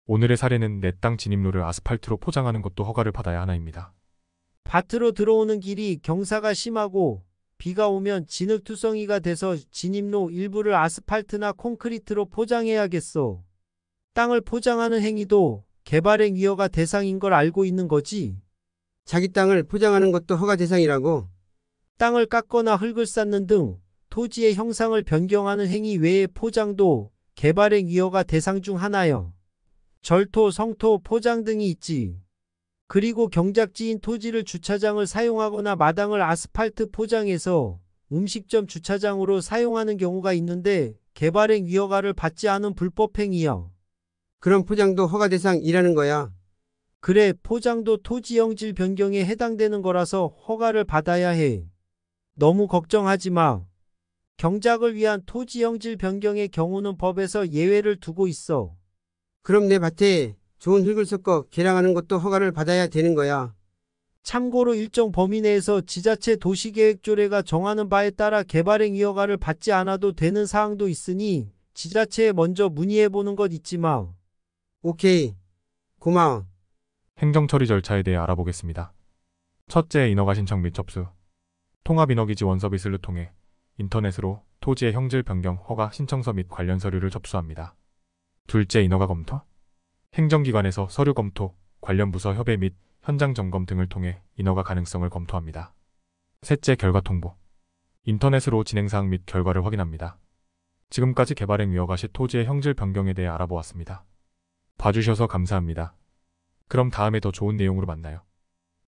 오늘의 사례는 내 땅 진입로를 아스팔트로 포장하는 것도 허가를 받아야 하나입니다. 밭으로 들어오는 길이 경사가 심하고 비가 오면 진흙투성이가 돼서 진입로 일부를 아스팔트나 콘크리트로 포장해야겠어. 땅을 포장하는 행위도 개발행 위허가 대상인 걸 알고 있는 거지. 자기 땅을 포장하는 것도 허가 대상이라고? 땅을 깎거나 흙을 쌓는 등 토지의 형상을 변경하는 행위 외의 포장도 개발행 위허가 대상 중 하나여. 절토, 성토, 포장 등이 있지. 그리고 경작지인 토지를 주차장을 사용하거나 마당을 아스팔트 포장해서 음식점 주차장으로 사용하는 경우가 있는데 개발행 위허가를 받지 않은 불법 행위야. 그런 포장도 허가 대상이라는 거야. 그래, 포장도 토지 형질 변경에 해당되는 거라서 허가를 받아야 해. 너무 걱정하지 마. 경작을 위한 토지 형질 변경의 경우는 법에서 예외를 두고 있어. 그럼 내 밭에 좋은 흙을 섞어 개량하는 것도 허가를 받아야 되는 거야. 참고로 일정 범위 내에서 지자체 도시계획조례가 정하는 바에 따라 개발행 위허가를 받지 않아도 되는 사항도 있으니 지자체에 먼저 문의해보는 것 잊지 마. 오케이. 고마워. 행정처리 절차에 대해 알아보겠습니다. 첫째, 인허가 신청 및 접수. 통합인허기지 원서비스를 통해 인터넷으로 토지의 형질 변경 허가 신청서 및 관련 서류를 접수합니다. 둘째, 인허가 검토. 행정기관에서 서류 검토, 관련 부서 협의 및 현장 점검 등을 통해 인허가 가능성을 검토합니다. 셋째, 결과 통보. 인터넷으로 진행사항 및 결과를 확인합니다. 지금까지 개발행 위허가 시 토지의 형질 변경에 대해 알아보았습니다. 봐주셔서 감사합니다. 그럼 다음에 더 좋은 내용으로 만나요.